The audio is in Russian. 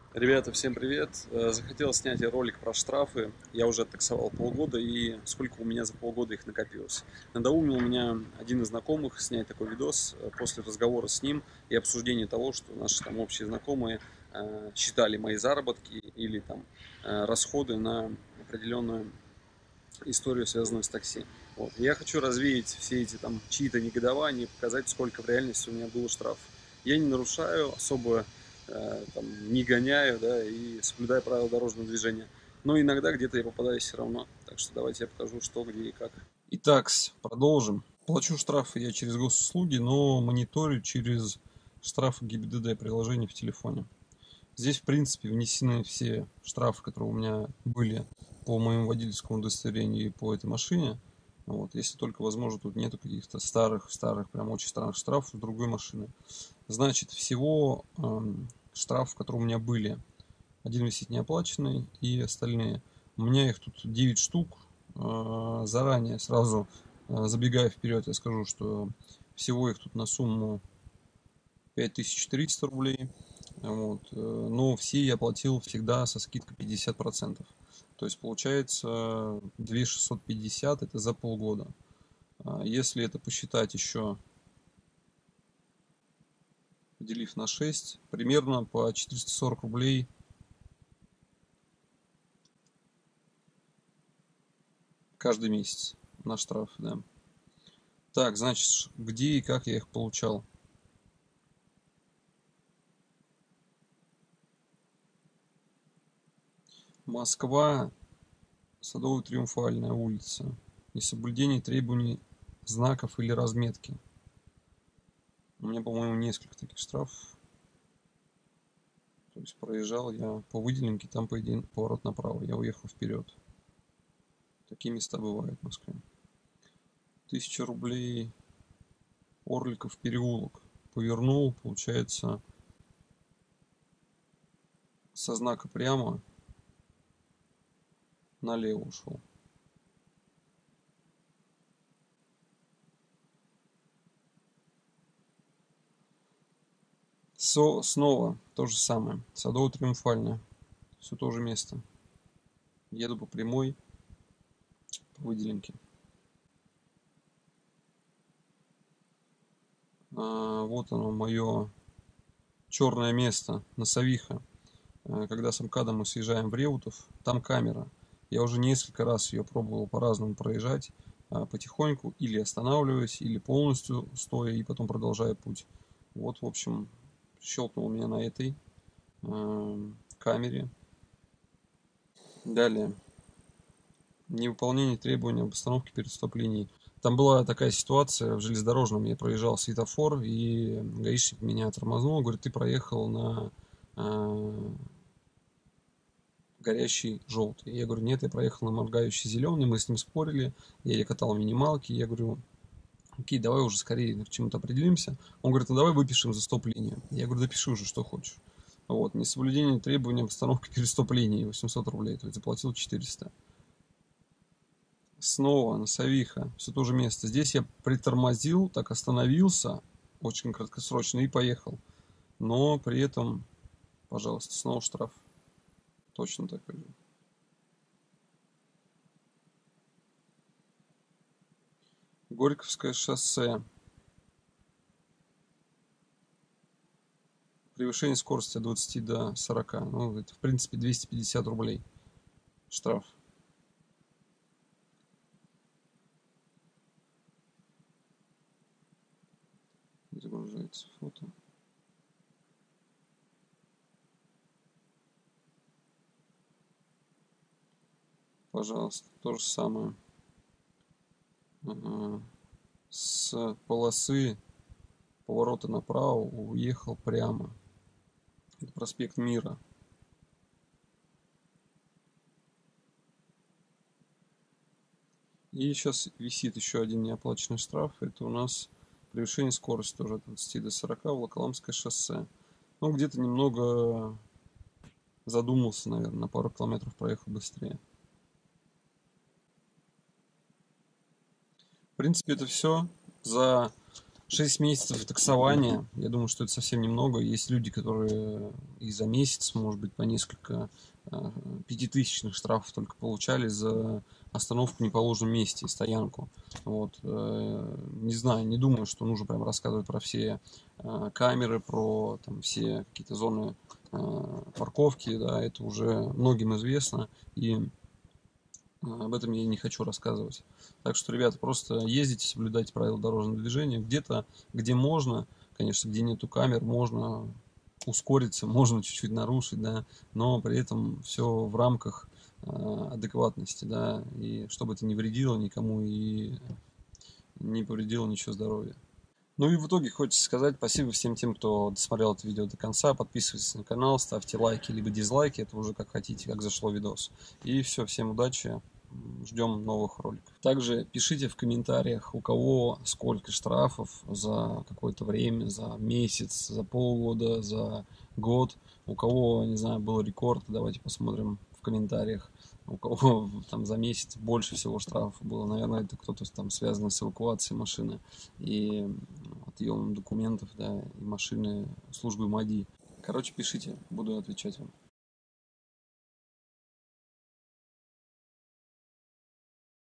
Ребята, всем привет! Захотел снять ролик про штрафы. Я уже таксовал полгода, и сколько у меня за полгода их накопилось. Надоумил у меня один из знакомых снять такой видос после разговора с ним и обсуждения того, что наши там общие знакомые считали мои заработки или там расходы на определенную историю, связанную с такси. Вот. Я хочу развеять все эти там чьи-то негодования, показать, сколько в реальности у меня было штрафов. Я не нарушаю, особо там, не гоняю, да, и соблюдаю правила дорожного движения. Но иногда где-то я попадаюсь все равно. Так что давайте я покажу, что, где и как. Итак, продолжим. Плачу штрафы я через госуслуги, но мониторю через штрафы ГИБДД приложение в телефоне. Здесь, в принципе, внесены все штрафы, которые у меня были по моему водительскому удостоверению и по этой машине. Вот. Если только, возможно, тут нету каких-то старых, прям очень старых штрафов с другой машины. Значит, всего штрафов, которые у меня были. Один висит неоплаченный и остальные. У меня их тут 9 штук. Заранее сразу забегая вперед, я скажу, что всего их тут на сумму 5300 рублей. Вот. Но все я платил всегда со скидкой 50%. То есть получается 2650 это за полгода. Если это посчитать еще, поделив на 6, примерно по 440 рублей каждый месяц на штраф, да. Так, значит, где и как я их получал? Москва, Садово-Триумфальная улица. Несоблюдение требований знаков или разметки. У меня, по-моему, несколько таких штрафов. То есть проезжал я по выделенке, там, по идее, поворот направо. Я уехал вперед. Такие места бывают в Москве. 1000 рублей. Орликов переулок. Повернул, получается, со знака прямо налево ушел. Снова то же самое. Садово-Триумфальное. Все то же место. Еду по прямой, по выделенке. Вот оно, мое черное место, Носовиха. Когда с МКАДом мы съезжаем в Реутов, там камера. Я уже несколько раз ее пробовал по-разному проезжать, потихоньку, или останавливаясь, или полностью стоя, и потом продолжая путь. Вот, в общем, щелкнул у меня на этой камере. Далее. Невыполнение требований об остановке перед стоп-линией. Там была такая ситуация в железнодорожном, я проезжал светофор, и гаишник меня тормознул, говорит, ты проехал на горящий желтый. Я говорю, нет, я проехал на моргающий зеленый, мы с ним спорили, я катал минималки, я говорю, окей, давай уже скорее к чему-то определимся. Он говорит, ну давай выпишем за стоп-линию. Я говорю, да пиши уже, что хочешь. Вот, несоблюдение требований об остановке перед стоп-линией, 800 рублей, то есть заплатил 400. Снова Носовиха, все то же место. Здесь я притормозил, так остановился, очень краткосрочно, и поехал. Но при этом, пожалуйста, снова штраф. Точно такой же. Горьковское шоссе. Превышение скорости от 20 до 40. Ну, это, в принципе, 250 рублей штраф. Загружается фото. Пожалуйста, то же самое. С полосы поворота направо уехал прямо. Это проспект Мира. И сейчас висит еще один неоплаченный штраф. Это у нас превышение скорости тоже от 20 до 40, Волоколамское шоссе. Ну, где-то немного задумался, наверное, на пару километров проехал быстрее. В принципе, это все. За 6 месяцев таксования, я думаю, что это совсем немного. Есть люди, которые и за месяц, может быть, по несколько пятитысячных штрафов только получали за остановку в неположенном месте, стоянку. Вот. Не знаю, не думаю, что нужно прям рассказывать про все камеры, про там, все какие-то зоны парковки, да, это уже многим известно, и об этом я не хочу рассказывать. Так что, ребята, просто ездите, соблюдайте правила дорожного движения. Где-то, где можно, конечно, где нету камер, можно ускориться, можно чуть-чуть нарушить, да, но при этом все в рамках адекватности, да, и чтобы это не вредило никому и не повредило ничего здоровья. Ну и в итоге хочется сказать спасибо всем тем, кто досмотрел это видео до конца. Подписывайтесь на канал, ставьте лайки либо дизлайки, это уже как хотите, как зашло видос. И все, всем удачи, ждем новых роликов. Также пишите в комментариях, у кого сколько штрафов за какое-то время, за месяц, за полгода, за год. У кого, не знаю, был рекорд, давайте посмотрим в комментариях. У кого там за месяц больше всего штрафов было, наверное, это кто-то там связанный с эвакуацией машины и отъемом документов, да, и машины службы МАДИ. Короче, пишите, буду отвечать вам.